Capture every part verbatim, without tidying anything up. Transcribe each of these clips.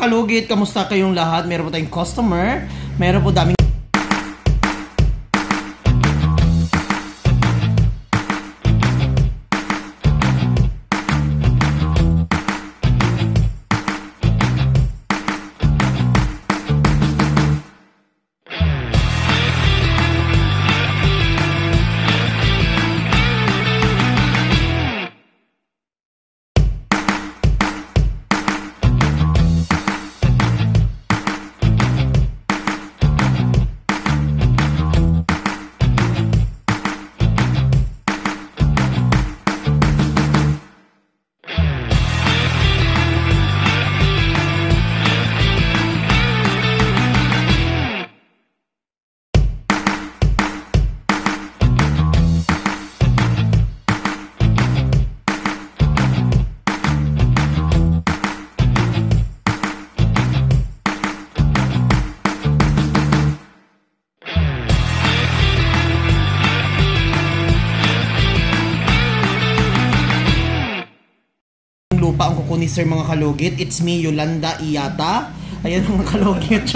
kalugit, kamusta kayong lahat? Meron po tayong customer. Meron po daming lupa ang kuko ni Sir mga kalugit. It's me, Yolanda Iyata. Ayan mga kalugit.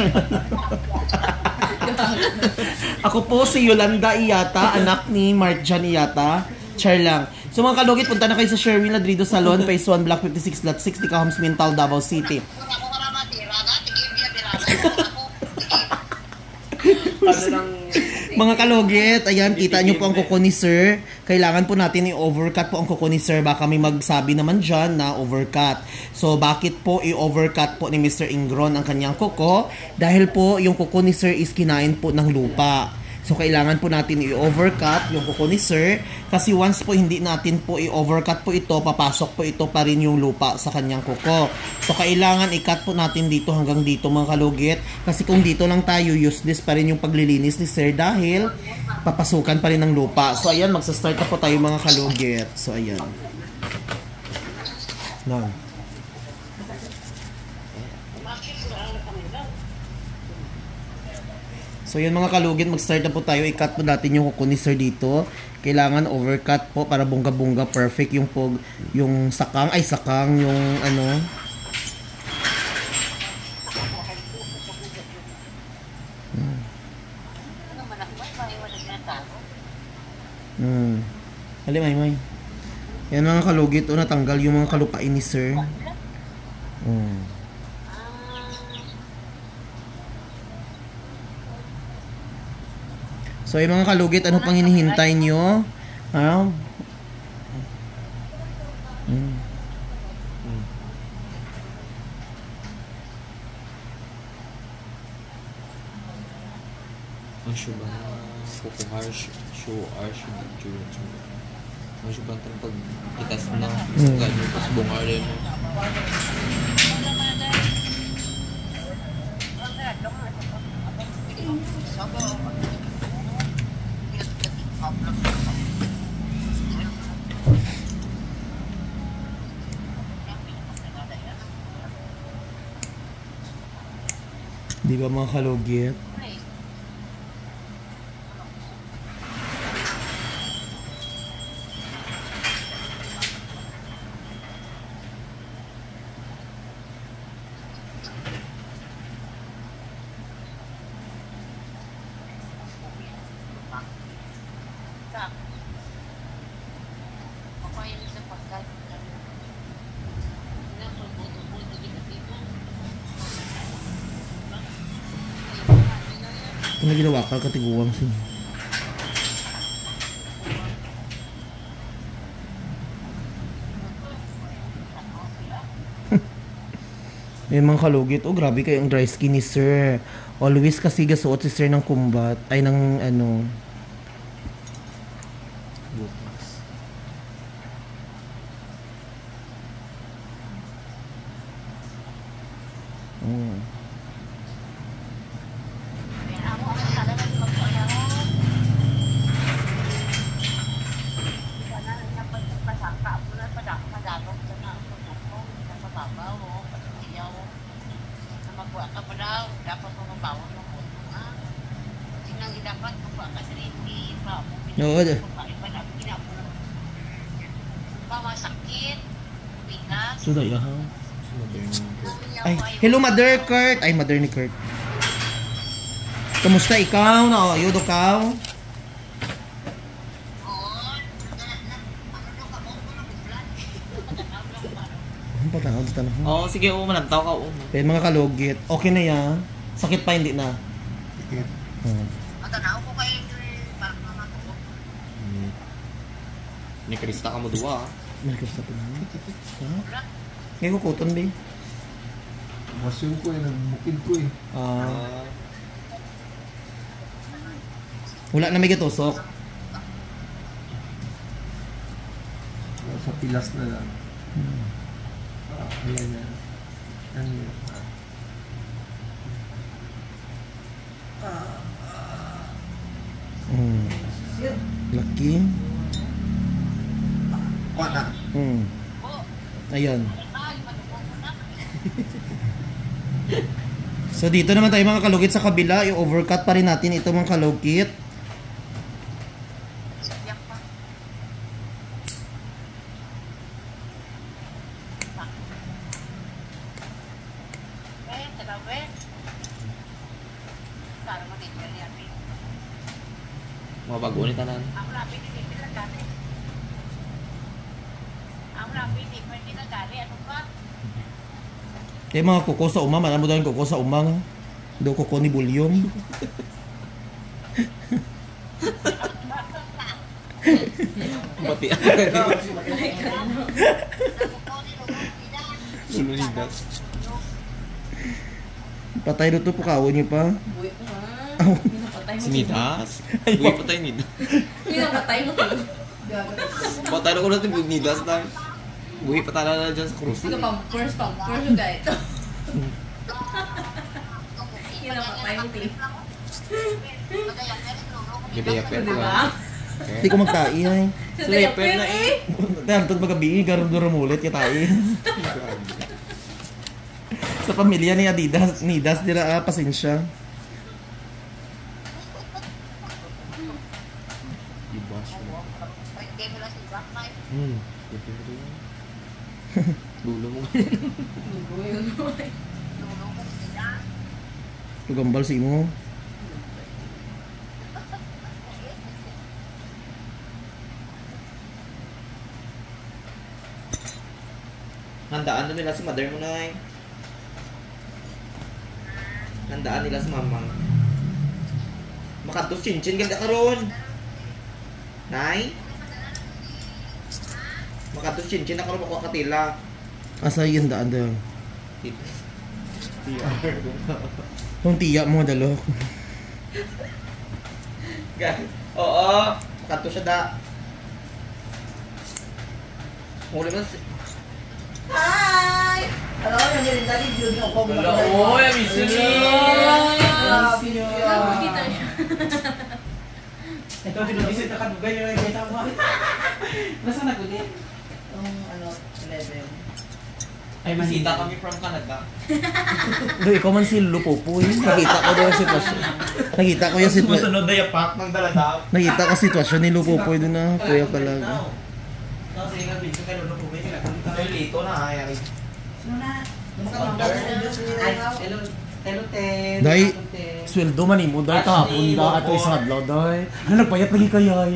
Ako po si Yolanda Iyata, anak ni Marjan Iyata. Char lang. So mga kalugit, punta na kayo sa Sherwin Ladrido Salon, Phase one, Block fifty-six, Lot six, Homes Mintal, Davao City. Mga kalugit, ayan, kita nyo po ang kuko ni Sir. Kailangan po natin i-overcut po ang kuko ni Sir. Baka may magsabi naman dyan na overcut. So, bakit po i-overcut po ni Mister Ingron ang kanyang kuko? Dahil po, yung kuko ni Sir is kinain po ng lupa. So, kailangan po natin i-overcut yung kuko ni Sir. Kasi once po hindi natin po i-overcut po ito, papasok po ito pa rin yung lupa sa kanyang kuko. So, kailangan i-cut po natin dito hanggang dito mga kalugit. Kasi kung dito lang tayo, useless pa rin yung paglilinis ni Sir dahil papasukan pa rin ng lupa. So, ayan, magsa-start na po tayo mga kalugit. So, ayan. Now. So yun mga kalugit, mag-start na po tayo. I-cut po natin yung kuko ni Sir dito. Kailangan overcut po para bongga-bongga perfect yung pog, yung sakang, ay sakang, yung ano. Hmm. Hmm. Hali, may, may. Yan mga kalugit, o natanggal yung mga kalupain ni Sir. Hmm. So, yung mga kalugit, ano pang hinihintay nyo? Ha? Hmm. Hmm. Masyo ba na kukuhar show arsh dito? Masyo ba ito pag itas na ganyan tapos bungarin mo? Di ba mga kalugit? Kung ginawa ka, katiguwang siya. May mga kalugit. Oh, grabe kayo ang dry skin ni Sir. Always kasi gasuot si Sir ng kumbat. Ay, ng ano. Bukas. Oh. Oo. Sudah ya. Ay, hello Mother Kurt. Ay, Mother ni Kurt. Kamusta ikaw? Naayod ikaw? Ano pa tanaw? Tanaw. Oo, sige, oo, manantaw ka, oo. Pero mga kalugit, okay na yan. Sakit pa, hindi na. Sakit. Hmm. Matanaw ko kayo parang mga ko. Hmm. Ni Krista ka mo duwa, ah. Malakas na pinang. Ha? Ngayon ko kuton, ba? Masyong ko eh, nagbukid ko eh. Ah. Wala na may gatusok. Sa pilas na lang. Hmm. Ah, ayan na. Ano yun? Hmm. Laki. Wala. Hmm. Ayun. So dito naman tayo mga kalugit sa kabila, i-overcut pa rin natin ito mga kalugit. Mga bago ni tanan. Ang rapi ni Bibi lang dati. Ang rapi ni Bibi lang dati. Ano ba? Eh mga kuko sa umang, alam mo daw yung kuko sa umang. Do kuko ni bulyong. Pati. Lunidas. Patay na ito, pukawon niyo pa. Buhay pa nga. Pinapatay mo. Sinidas? Uy, patay nidas. Pinapatay mo to. Patay na ko natin yung nidas na. Uy, patala na dyan sa krus. Sige pang first pang first yung guy ito. Pinapatay mo to. Gidaya per Di ko. ba? Hindi ko magtai ay. Sleeper na eh. Tantod magabi, garam-duram ulit yung tai. Sa pamilya ni Adidas, Nidas, dira ah, pasensya. Diba siya? Pwede mo lang si Jack Mike. Hmm. Dulo mo. Buhay yun. Tulong ko sila. Tugambal si mo. Handaan na nila si mother mo, Nay. Handaan nila si mamang. Makatos chinchin ganda karon. Nay? Makatos chinchin na karon makuha katila. Asa yung daan daw. T R. Kung tiya mo dalo. Oo, makatos siya da. Muli mo si... Hi! Hello, yung nirin dali video niyo ako. Wala, oy, miss you. Nakikita siya. Ito, binubisit na kadugay yung nakikita mo. Nasa nagulit? Yung ano, eleven. Ay, Bisita kami from Canada. Do ikaw man si Lupopoy. Nakita ko daw yung sitwasyon. Nakita ko yung sitwasyon. Susunod na yung pack ng daladap. Nakita ko sitwasyon ni Lupopoy doon na kuya talaga. Kasi nga, biso kayo na po. Ay, lito na ay. Muna. Ay, hello. Hello, Ten. Day, sweldo man imo dahil kahapon da ato isang adlaw dahil. Ano nagpayat lagi kayay?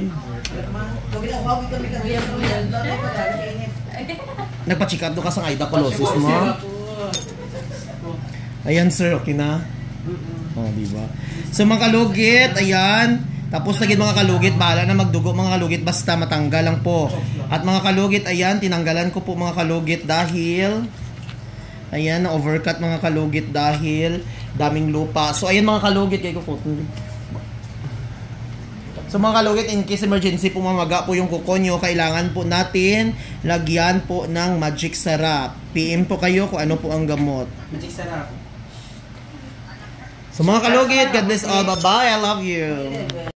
Nagpa-check up do ka sa Aida Colossus mo. Ayan sir, okay na? Oh, di ba? So mga kalugit, ayan. Tapos lagi mga kalugit, bahala na magdugo mga kalugit basta matanggal lang po. At mga kalugit, ayan, tinanggalan ko po mga kalugit dahil ayan, na-overcut mga kalugit dahil daming lupa. So ayan mga kalugit, kaya ko So mga kalugit, in case emergency po mamaga po yung kuko nyo, kailangan po natin lagyan po ng magic sarap. P M po kayo kung ano po ang gamot. Magic sarap. So mga kalugit, God bless all. Bye-bye. I love you.